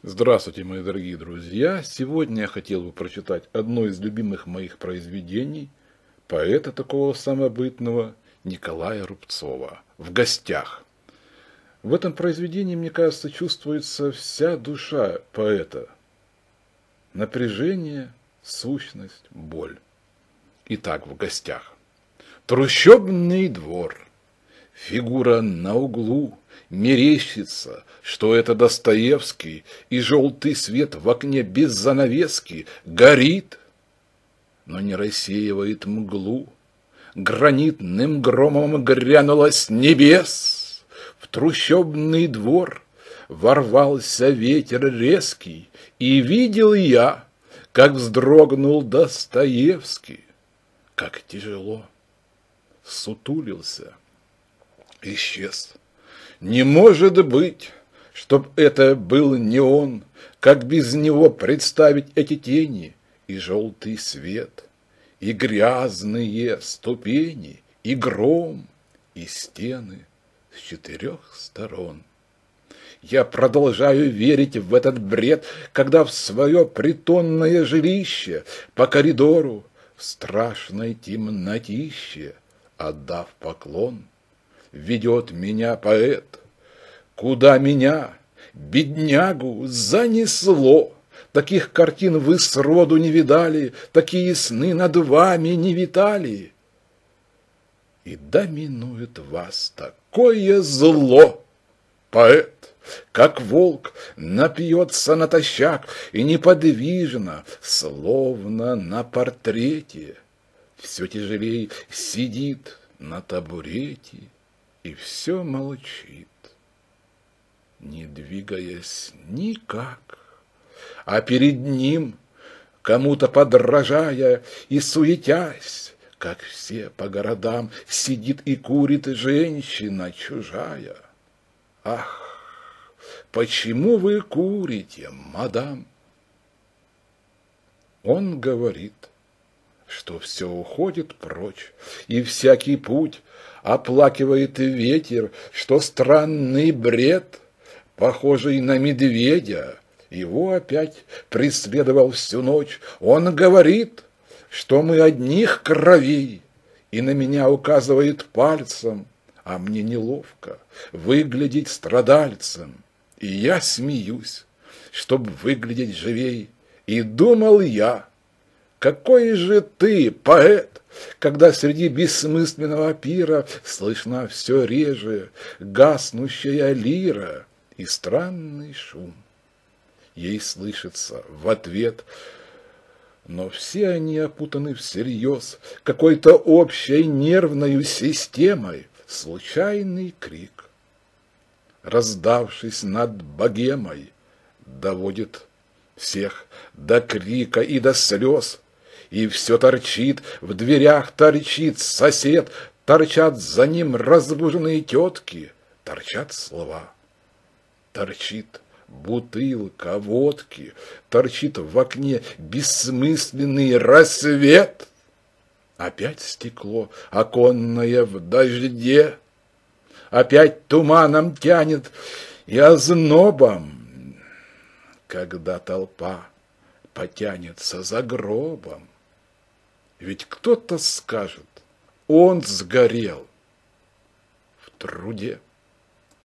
Здравствуйте, мои дорогие друзья! Сегодня я хотел бы прочитать одно из любимых моих произведений поэта такого самобытного Николая Рубцова «В гостях». В этом произведении, мне кажется, чувствуется вся душа поэта. Напряжение, сущность, боль. Итак, в гостях. Трущобный двор. Фигура на углу. Мерещится, что это Достоевский, и желтый свет в окне без занавески горит, но не рассеивает мглу. Гранитным громом грянуло с небес. В трущобный двор ворвался ветер резкий, и видел я, как вздрогнул Достоевский, как тяжело сутулился, исчез. Не может быть, чтоб это был не он, как без него представить эти тени и желтый свет, и грязные ступени, и гром, и стены с 4 сторон. Я продолжаю верить в этот бред, когда в свое притонное жилище по коридору в страшной темнотище, отдав поклон, ведет меня поэт. Куда меня, беднягу, занесло? Таких картин вы сроду не видали, такие сны над вами не витали. И доминует вас такое зло, поэт, как волк, напьется натощак и неподвижно, словно на портрете, все тяжелей сидит на табурете и все молчит, не двигаясь никак, а перед ним, кому-то подражая и суетясь, как все по городам, сидит и курит женщина чужая. Ах, почему вы курите, мадам? Он говорит, что все уходит прочь, и всякий путь оплакивает ветер, что странный бред, похожий на медведя, его опять преследовал всю ночь. Он говорит, что мы одних кровей, и на меня указывает пальцем, а мне неловко выглядеть страдальцем. И я смеюсь, чтоб выглядеть живей, и думал я, какой же ты, поэт, когда среди бессмысленного пира слышна все реже гаснущая лира и странный шум. Ей слышится в ответ, но все они опутаны всерьез какой-то общей нервной системой, случайный крик, раздавшись над богемой, доводит всех до крика и до слез. И все торчит, в дверях торчит сосед, торчат за ним разбуженные тетки, торчат слова. Торчит бутылка водки, торчит в окне бессмысленный рассвет. Опять стекло оконное в дожде, опять туманом тянет и ознобом, когда толпа потянется за гробом. Ведь кто-то скажет, он сгорел в труде.